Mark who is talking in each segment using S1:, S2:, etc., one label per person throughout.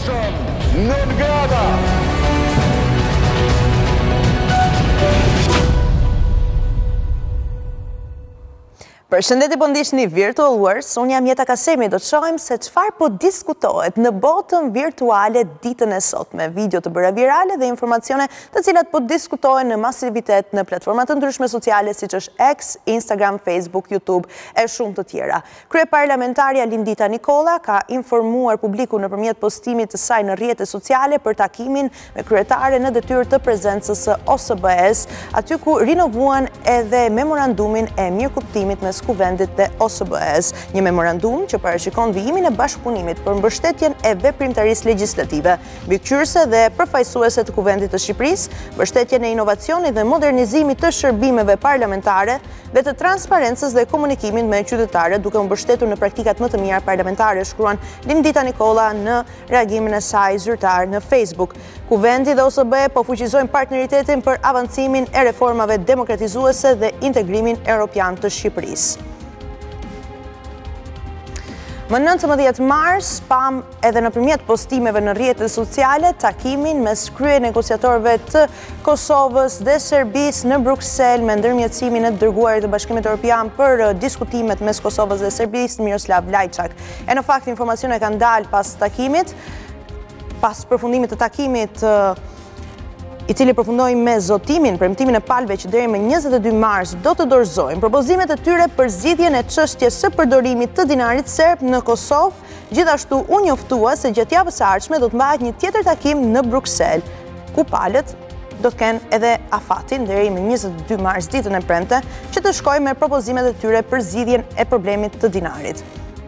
S1: përshtatshëm në grada.
S2: Përshëndetje, po ndiqni Virtual Words, unë jam Jeta Kasemi, do të shohim se çfarë po diskutohet në botën virtuale ditën e sotme, video të bëra virale dhe informacione të cilat po diskutohen në masivitet në platformat të ndryshme sociale siç është X, Instagram, Facebook, YouTube e shumë të tjera. Kryeparlamentarja Lindita Nikolla ka informuar publikun nëpërmjet postimit të saj në rrjete sociale për takimin me kryetare në detyrë të prezencës së OSBE-s, aty ku rinovuan edhe memorandumin e mirëkuptimit mes Kuvendit dhe OSBE-s, një memorandum që parashikon vijimin e bashkëpunimit për mbështetjen e veprimtarisë legjislative, mbikëqyrëse dhe përfaqësuese të Kuvendit të Shqipërisë, mbështetjen e inovacionit dhe modernizimit të shërbimeve parlamentare dhe të transparencës dhe komunikimit me qytetarët, duke u mbështetur në praktikat më të mira parlamentare, shkruan Lindita Nikolla në reagimin e saj zyrtar në Facebook. Kuvendi dhe OSBE po fuqizojnë partneritetin për avancimin e reformave demokratizuese dhe integrimin evropian të Shqipërisë. Më 19 mars, pam edhe nëpërmjet postimeve në rrjetet sociale, takimin mes krye negociatorëve të Kosovës dhe Serbisë në Bruksel me ndërmjetësimin e dërguarit të Bashkimit Evropian për diskutimet mes Kosovës dhe Serbisë, Miroslav Lajçak. E në fakt informacione kanë dalë pas takimit, pas përfundimit të takimit i cili përfundoi me zotimin, premtimin e palëve që deri më 22 mars do të dorëzojnë propozimet e tyre për zgjidhjen e çështjes së përdorimit të dinarit serb në Kosovë. Gjithashtu u njoftua se gjatë javës së ardhshme do të mbahet një tjetër takim në Bruksel, ku palët do të kenë edhe afatin deri më 22 mars ditën e premte që të shkojnë me propozimet e tyre për zgjidhjen e problemit të dinarit.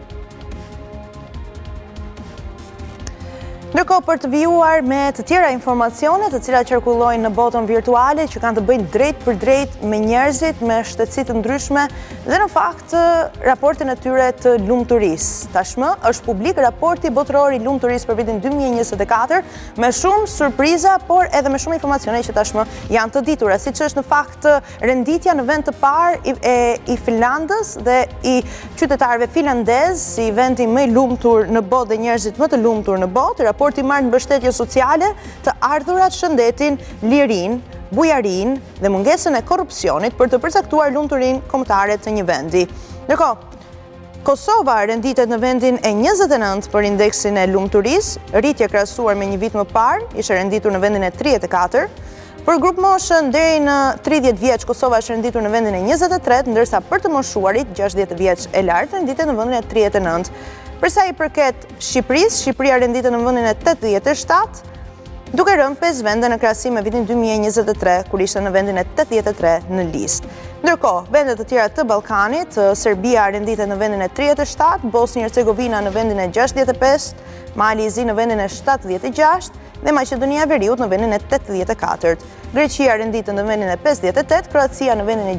S2: Ndërkohë, për të vijuar me të tjera informacione të cilat qarkullojnë në botën virtuale që kanë të bëjnë drejt për drejt me njerëzit, me shtetësi të ndryshme dhe në fakt raportin e tyre të lumturisë. Tashmë është publik raporti botëror i lumturisë për vitin 2024 me shumë surpriza, por edhe me shumë informacione që tashmë janë të ditura, siç është në fakt renditja në vend të parë i Finlandës dhe i qytetarëve finlandez si vendi më i lumtur në botë dhe njerëzit më të lumtur në botë. Raporti marrë në mbështetje sociale të ardhurat, shëndetin, lirin, bujarin dhe mungesën e korrupsionit për të përcaktuar lumturinë kombëtare të një vendi. Ndërkohë, Kosova renditet në vendin e 29 për indeksin e lumturisë, rritje krahasuar me një vit më parë, ishte renditur në vendin e 34. Për grup moshën deri në 30 vjeç, Kosova është renditur në vendin e 23, ndërsa për të moshuarit 60 vjeç e lartë renditet në vendin e 39. Përsa i përket Shqipërisë, Shqipëria renditet në vendin e 87, duke rënë 5 vende në krahasim me vitin 2023, kur ishte në vendin e 83 në listë. Ndërkohë, vendet të tjera të Ballkanit, Serbia renditet në vendin e 37, Bosnia Hercegovina në vendin e 65, Mali i Zi në vendin e 76 dhe Maqedonia e Veriut në vendin e 84. Greqia renditet në vendin e 58, Kroacia në vendin e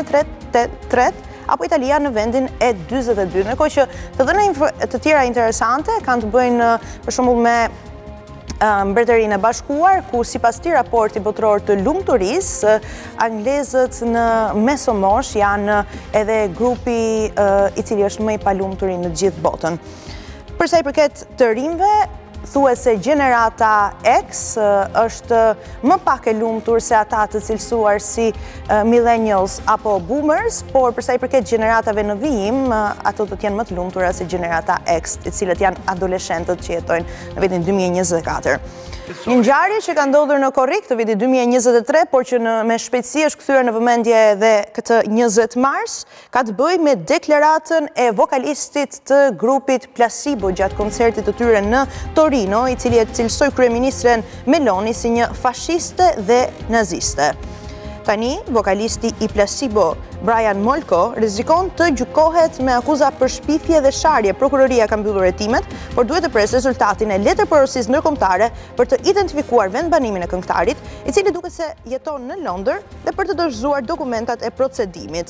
S2: 63, apo Italia në vendin e 42. Ndërkohë që të dhëna të tjera interesante kanë të bëjnë për shembull me Mbretërinë e Bashkuar, ku sipas këtij raporti botëror të lumturisë, anglezët në mesomosh janë edhe grupi i cili është më i palumtur në gjithë botën. Përsa i përket të rinjve, thuhet se gjenerata X është më pak e lumtur se ata të cilësuar si millennials apo boomers, por përsa i përket gjeneratave në vijim, ato do të jenë më të lumtura se gjenerata X, të cilët janë adoleshentët që jetojnë në vitin 2024. Një ngjarje që ka ndodhur në korrik të vitit 2023, por që me shpejtësi është kthyer në vëmendje edhe këtë 20 mars, ka të bëjë me deklaratën e vokalistit të grupit Placebo gjatë koncertit të tyre në Torino, i cili e cilësoi kryeministren Meloni si një fashiste dhe naziste. Tani, vokalisti i Placebo, Brian Molko, rrezikon të gjykohet me akuza për shpifje dhe sharje. Prokuroria ka mbyllur hetimet, por duhet të presë rezultatin e letërporosisë ndërkombëtare për të identifikuar vendbanimin e këngëtarit, i cili duket se jeton në Londër, dhe për të dorëzuar dokumentat e procedimit.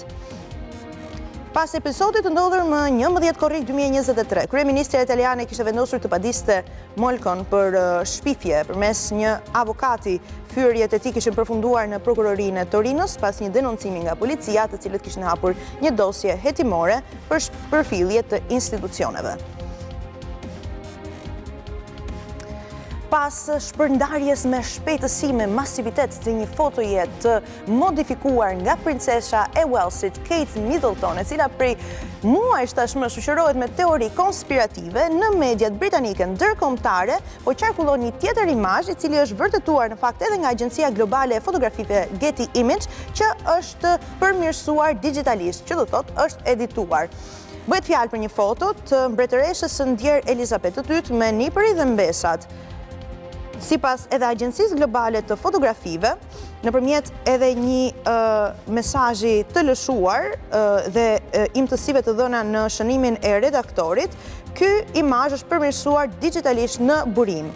S2: Pas episodit të ndodhur më 11 korrik 2023, kryeministja italiane kishte vendosur të padiste Molkon për shpifje përmes një avokati. Fyerjet e tij kishin përfunduar në prokurorinë e Torinos pas një denoncimi nga policia, të cilët kishin hapur një dosje hetimore për përfillje të institucioneve. Pas shpërndarjes me shpejtësi me masivitet të një fotoje të modifikuar nga princesha e Walesit Kate Middleton, e cila prej muajsh tashmë shoqërohet me teori konspirative në mediat britanike ndërkombëtare, po qarkullon një tjetër imazh i cili është vërtetuar në fakt edhe nga Agjencia Globale e Fotografive Getty Image, që është përmirësuar digitalisht, që do thotë është edituar. Bëhet fjalë për një foto të mbretëreshës së ndjer Elizabeth II me nipëri dhe mbesat. Sipas edhe Agjencisë Globale të Fotografive, nëpërmjet edhe një mesazhi të lëshuar dhe imtësive të dhëna në shënimin e redaktorit, ky imazh është përmirësuar digitalisht në burim.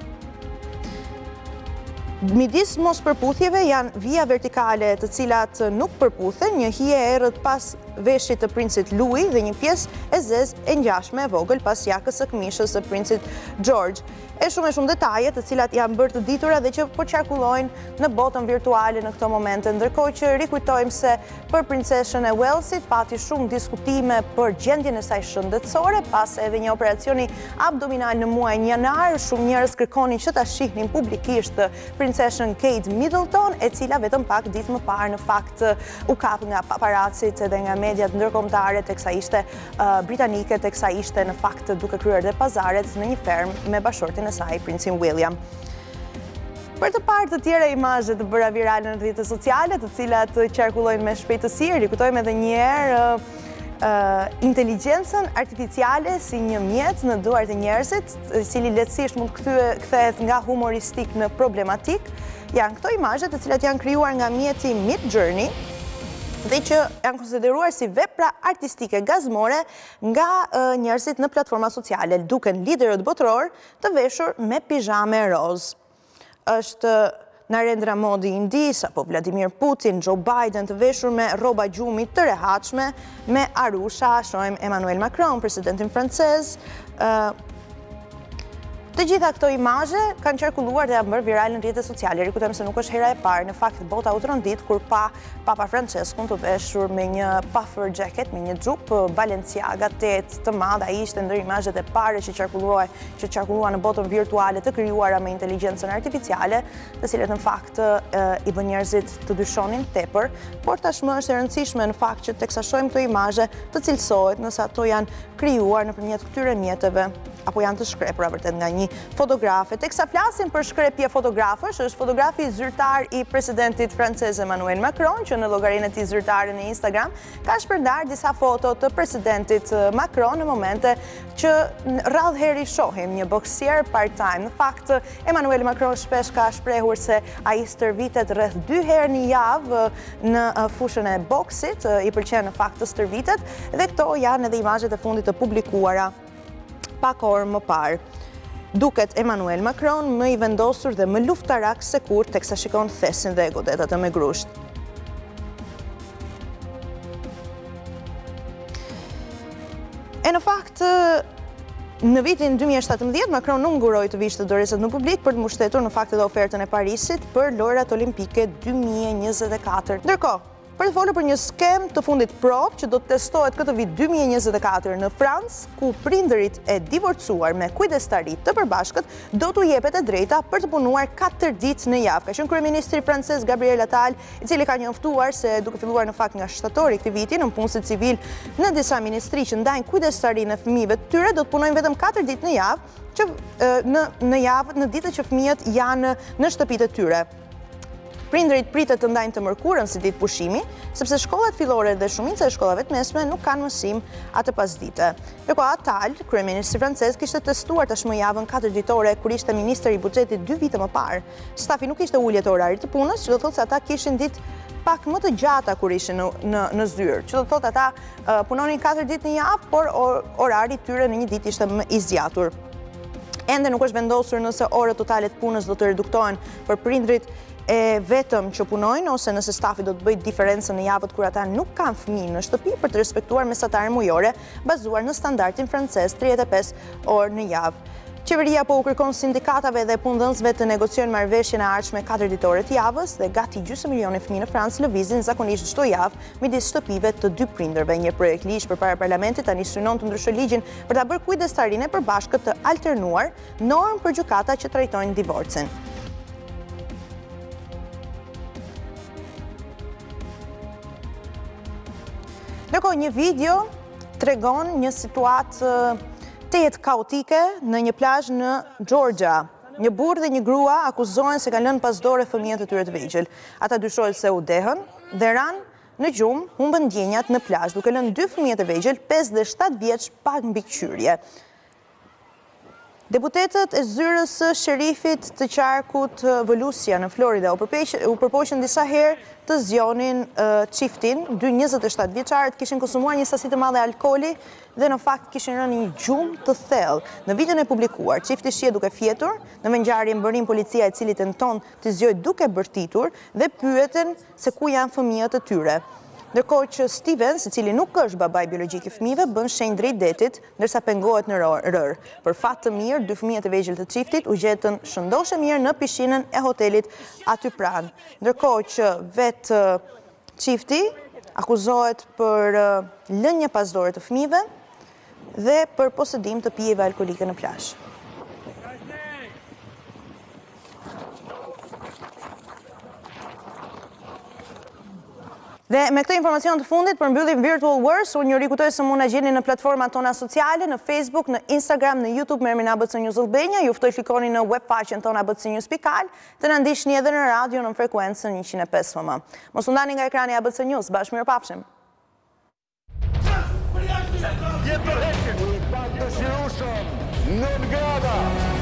S2: Midis mos përputhjeve janë vija vertikale të cilat nuk përputhen, një hije e errët pas veshit të princit Louis dhe një pjesë e zezë e ngjashme e vogël pas jakës së këmishës së princit George. E shumë detaje të cilat janë bërë të ditura dhe që po qarkullojnë në botën virtuale në këto momente, ndërkohë që rikujtojmë se për princeshën e Walesit pati shumë diskutime për gjendjen e saj shëndetësore, pas edhe një operacioni abdominal në muajin janar, shumë njerëz kërkonin që ta shihnin publikisht princeshën Kate Middleton, e cila vetëm pak ditë më parë në fakt u kap nga paparacit edhe nga mediat ndërkombëtare, teksa ishte britanike, teksa ishte në fakt duke kryer dhe pazaret në një fermë me bashortin e saj, princin William. Për të parë të tjera imazhe të bëra virale në rrjetet sociale, të cilat qarkullojnë me shpejtësi, rikujtojmë edhe një herë inteligjencën artificiale si një mjet në duart e njerëzit, i cili lehtësisht mund kthehet nga humoristik në problematik. Janë këto imazhe të cilat janë krijuar nga mjeti Midjourney dhe që janë konsideruar si vepra artistike gazmore nga njerëzit në platforma sociale, duken liderët botëror të veshur me pizhame rozë. Është Narendra Modi indis, apo Vladimir Putin, Joe Biden të veshur me rroba gjumi të rehatshme, me arusha, shohim Emmanuel Macron, presidentin francez. Të gjitha këto imazhe kanë qarkulluar dhe janë bërë virale në rrjetet sociale. Rikujtojmë se nuk është hera e parë, në fakt bota u trondit kur pa Papa Franceskun të veshur me një puffer jacket, me një xhup Balenciaga 8 të madh. Ai ishte ndër imazhet e para që qarkulluan në botën virtuale të krijuara me inteligjencën artificiale, të cilat në fakt i bën njerëzit të dyshonin tepër, por tashmë është e rëndësishme në fakt që teksa shohim këto imazhe të cilësohet nëse ato janë krijuar nëpërmjet këtyre mjeteve apo janë të shkrepura vërtet nga një fotografe. Teksa flasim për shkrepje fotografësh, është fotografi zyrtar i presidentit francez Emmanuel Macron, që në llogarinë e tij zyrtare në Instagram ka shpërndar disa foto të presidentit Macron në momente që rrallë heri shohim një boksier part-time. Në fakt, Emmanuel Macron shpesh ka shprehur se ai stërvitet rreth 2 herë në javë në fushën e boksit, i pëlqen në fakt të stërvitet, dhe këto janë edhe imazhet e fundit të publikuara pak orë më parë. Duket Emmanuel Macron më i vendosur dhe më luftarak se kur teksa shikon thesin dhe godetat e me grusht. E në fakt, në vitin 2017, Macron nuk nguroi të vishte dorezat në publik për të mbështetur në fakt edhe ofertën e Parisit për lojrat olimpike 2024. Ndërkohë, për të folur për një skem të fundit prop që do të testohet këtë vit 2024 në Francë, ku prindërit e divorcuar me kujdestari të përbashkët do t'u jepet e drejta për të punuar 4 ditë në javë. Ka qenë kryeministri francez Gabriel Attal, i cili ka njoftuar se duke filluar në fakt nga shtatori këtij viti në punësit civil në disa ministri që ndajnë kujdestarinë e fëmijëve të tyre do të punojnë vetëm 4 ditë në javë, që në ditët që fëmijët janë në shtëpitë e tyre. Prindërit pritet të ndajnë të mërkurën si ditë pushimi, sepse shkollat fillore dhe shumica e shkollave të mesme nuk kanë mësim atë pasdite. Ndërkohë Attal, kryeministri francez, kishte testuar tashmë javën 4 ditore kur ishte ministër i buxhetit 2 vite më parë. Stafi nuk ishte ulje të orarit të punës, që do thotë se ata kishin ditë pak më të gjata kur ishin në zyrë, që do thotë ata punonin 4 ditë në javë, por orari i tyre në një ditë ishte më i zgjatur. Ende nuk është vendosur nëse orët totale të punës do të reduktohen për prindrit e vetëm që punojnë, ose nëse stafi do të bëjë diferencën në javët kur ata nuk kanë fëmijë në shtëpi për të respektuar mesataren mujore bazuar në standardin francez 35 orë në javë. Qeveria po u kërkon sindikatave dhe punëdhënësve të negociojnë marrëveshjen e ardhshme 4 ditore të javës dhe gati gjysmë milioni fëmijë në Francë lëvizin zakonisht çdo javë midis shtëpive të dy prindërve. Një projekt ligj përpara parlamentit tani synon të ndryshojë ligjin për ta bërë kujdestarinë për bashkët të alternuar normë për gjykata që trajtojnë divorcin. Ndërkohë, një video tregon një situatë të jetë kaotike në një plazh në Georgia. Një burrë dhe një grua akuzohen se kanë lënë pas dore fëmijët e tyre të vegjël. Ata dyshohet se u dehën dhe ranë në gjumë, humbën ndjenjat në plazh, duke lënë 2 fëmijë të vegjël, 5 dhe 7 vjeç pa mbikëqyrje. Deputetët e zyrës së sherifit të qarkut Volusia në Florida u përpoqën disa herë të zgjonin çiftin, 2 27 vjeçarët kishin konsumuar një sasi të madhe alkooli dhe në fakt kishin rënë një gjumë të thellë. Në videon e publikuar, çifti shihet duke fjetur, në ngjarjen bërin policia i cili tenton të zgjojë duke bërtitur dhe pyeten se ku janë fëmijët e tyre. Ndërkohë që Steven, i cili nuk është babai biologjik i fëmijëve, bën shenjë drejt detit, ndërsa pengohet në rër. Për fat të mirë, 2 fëmijët e vegjël të çiftit u gjetën shëndoshe mirë në pishinën e hotelit aty pranë. Ndërkohë që vetë çifti akuzohet për lënje pasdore të fëmijëve dhe për posedim të pijeve alkolike në plazh. Dhe me këtë informacion të fundit përmbyllim Virtual Words, unë ju rikujtoj se mund na gjeni në platformat tona sociale, në Facebook, në Instagram, në YouTube me emrin ABC News Albania. Ju ftoj klikoni në webfaqen tonë abcnews.al, të na ndiqni edhe në radio në frekuencën 105 FM. Mos u ndani nga ekrani ABC News, bashkëmirëpafshim.
S1: Në grada!